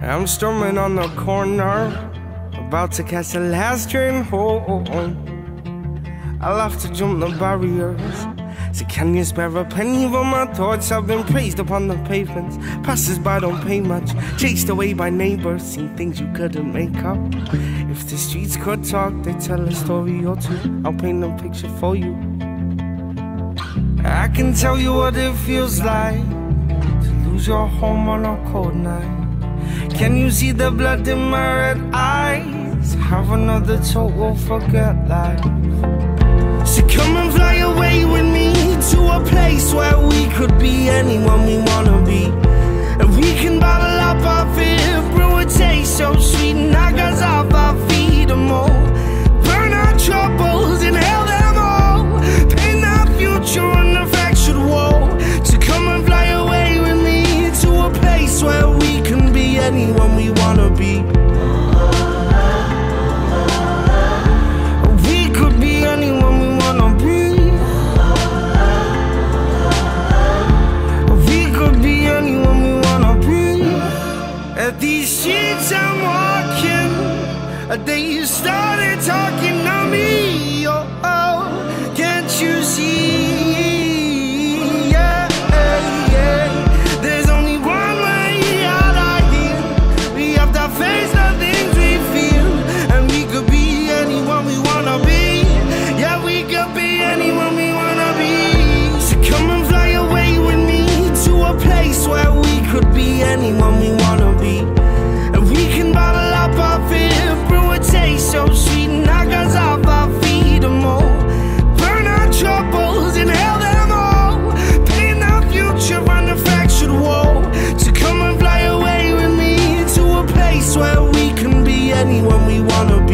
I'm storming on the corner, about to catch the last train home. I'll have to jump the barriers. So can you spare a penny for my thoughts? I've been praised upon the pavements. Passers-by don't pay much. Chased away by neighbors, seen things you couldn't make up. If the streets could talk, they'd tell a story or two. I'll paint a picture for you. I can tell you what it feels like to lose your home on a cold night. Can you see the blood in my red eyes? Have another total forget life. So come and fly away with me to a place where we could be anyone we wanna be. And we can bottle up our fear, brew a taste so sweet, knock us off our feet and more. Burn our troubles, inhale them all, paint our future on a fractured wall. So come and fly away with me to a place where we can be anyone we wanna be. We could be anyone we wanna be. We could be anyone we wanna be. At these streets I'm walking, they started talking to me. Oh, can't you see? There's only one way out of here. We have to face the things we feel, and we could be anyone we wanna be. Yeah, we could be anyone we wanna be. So come and fly away with me to a place where we could be anyone we wanna be. And we can bottle up our fear, brew a taste so sweet, knock us off our feet and more. Burn our troubles, inhale them all, paint our future on a fractured wall. So come and fly away with me to a place where we can be anyone we wanna be.